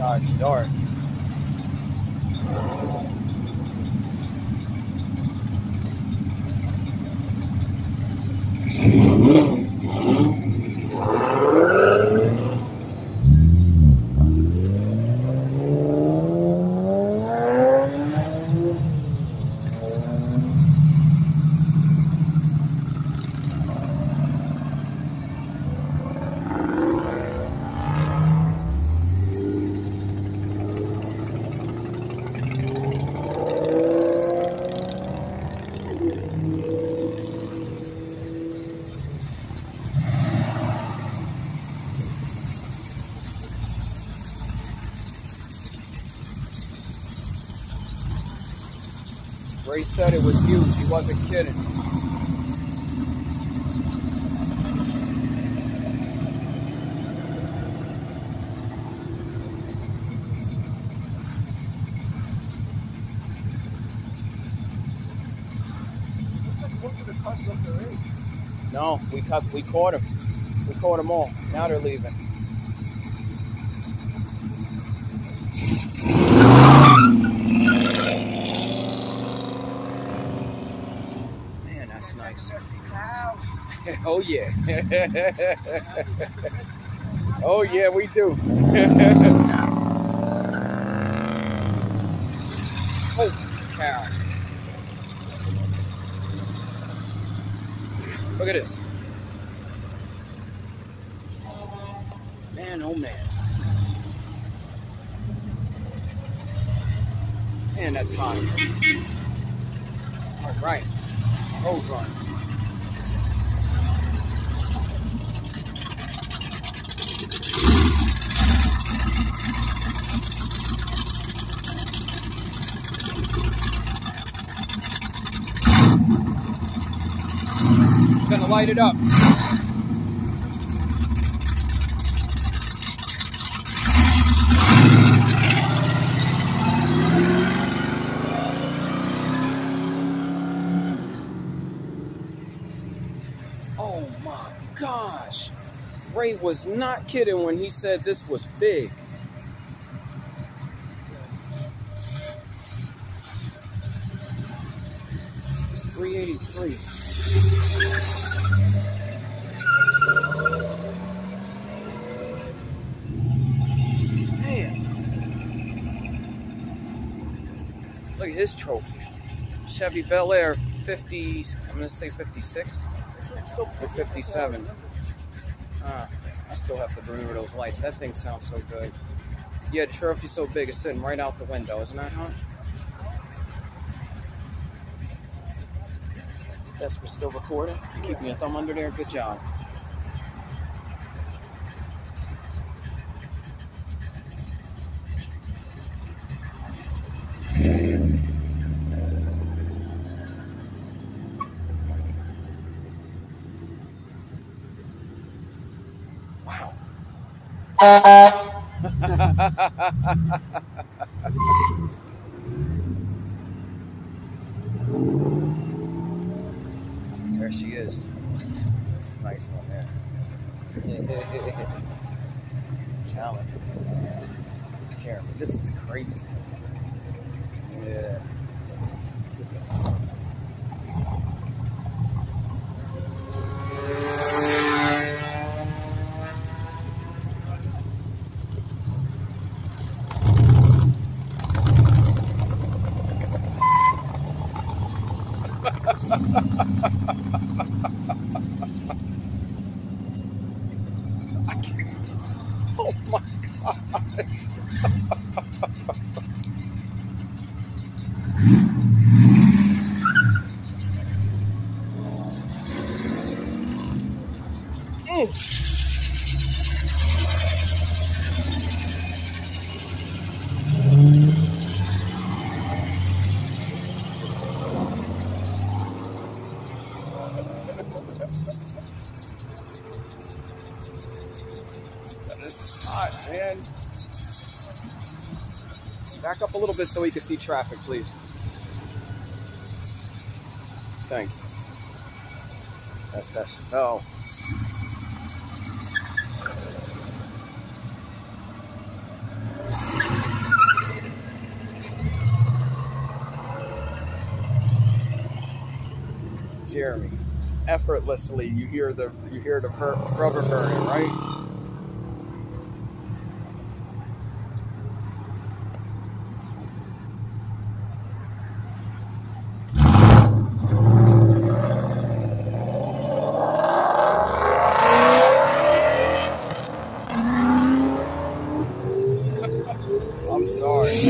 it's dark. Ray said it was huge. He wasn't kidding. No, we caught them. We caught them all. Now they're leaving. Man, that's nice. Oh yeah. Oh yeah, we do. Holy cow. Look at this. Man, oh man. Man, that's hot. All right. Hold on. Gonna light it up. Oh my gosh. Ray was not kidding when he said this was big. $383. Man. Look at his trophy. Chevy Bel Air 50, I'm going to say 56 or 57. I still have to remember those lights. That thing sounds so good. Yeah, the trophy's so big, it's sitting right out the window. Isn't that hot? Yes, we're still recording. Keep me a thumb under there. Good job. Wow. There she is. It's a nice one there. Challenge. Jeremy, this is crazy. Yeah. Look at this. Oh my gosh. That is hot, man. Back up a little bit so we can see traffic, please. Thank you. That's no. Jeremy. Effortlessly, you hear the rubber burning, right? I'm sorry.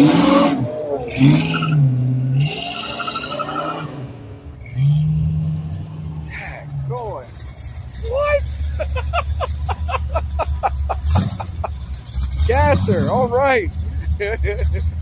Dang, going. What? Gasser, all right.